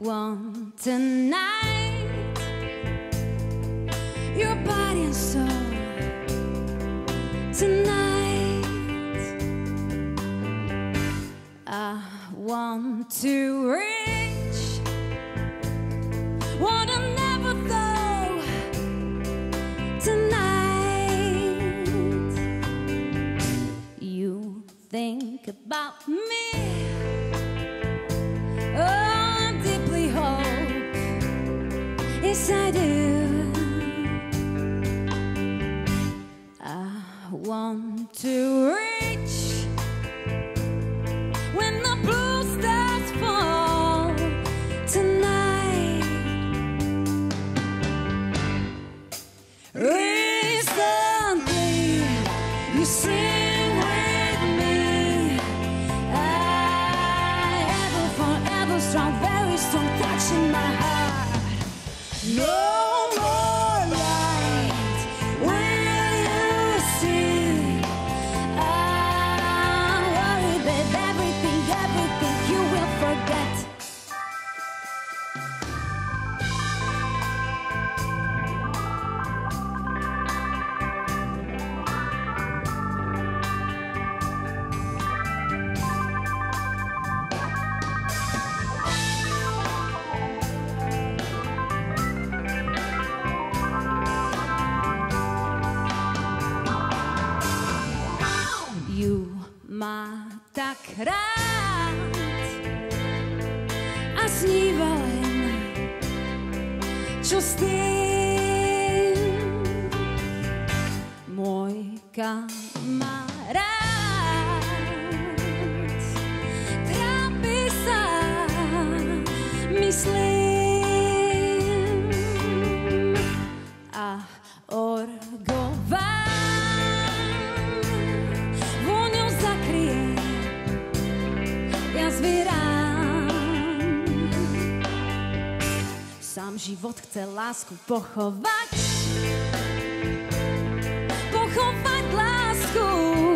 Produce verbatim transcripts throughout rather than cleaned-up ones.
want tonight, your body and soul tonight. I want to reach what I never thought tonight. You think about me, oh, I deeply hope, yes I do. I want to reach when the blue stars fall tonight. Recently, you sing with me. I ever, forever strong, very strong, touching my heart. No more light, will you see? I'm worried that everything, everything you will forget. You ma tak rád a sníval len, čo s tým môj kamarát trápi sa, myslím, a orgová sám život chce lásku pochovať, pochovať lásku.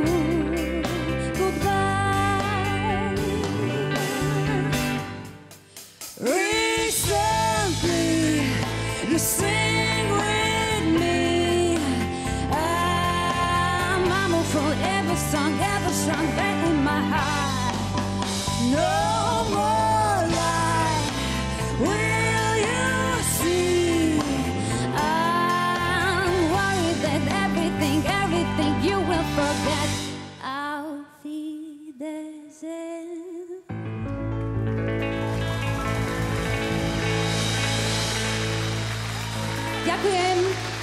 Goodbye. Recently, you sing with me. I'm, I'm a forever strong, ever strong, back in my heart. No more light, will you see? I'm worried that everything, everything you will forget. Auf Wiedersehen. Ďakujem.